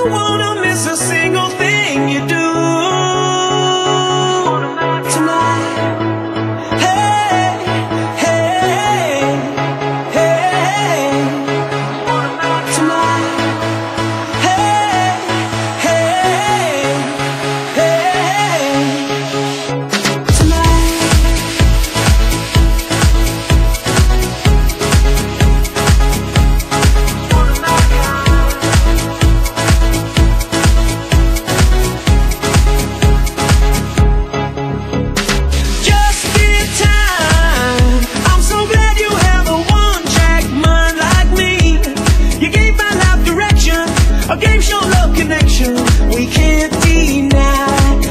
don't wanna miss a single thing you do tonight. Hey, hey, hey, tonight. Hey, hey, hey, tonight. Just in time. I'm so glad you have a one-track mind like me. You gave my life direction, a game show love connection we can't deny.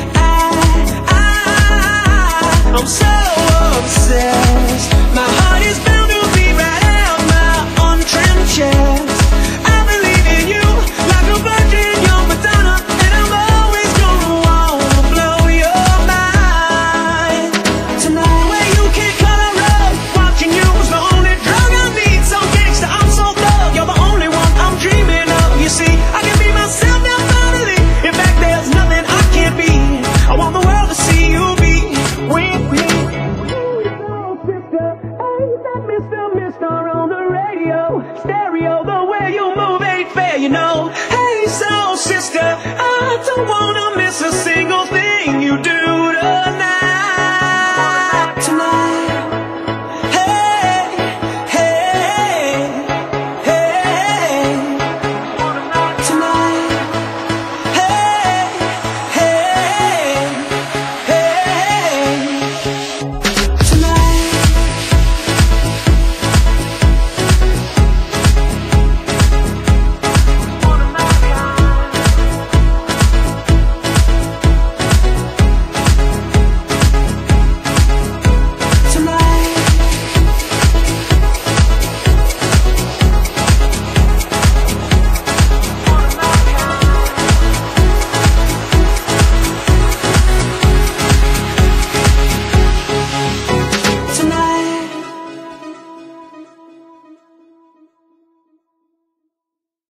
I'm so obsessed. My heart is bound to beat right out my untrimmed chest. I believe in you like a virgin, you're Madonna, and I'm always gonna wanna blow your mind tonight. Where you can't color up, watching you is the only drug I need. So gangsta, I'm so thug, you're the only one I'm dreaming of. You see, I can be myself now finally. In fact, there's nothing I can't be. I want the world to see you be with me. Sister, ain't that Mr. on the radio? Stereo, the way you move ain't fair, you know. Hey, soul sister, I don't wanna miss a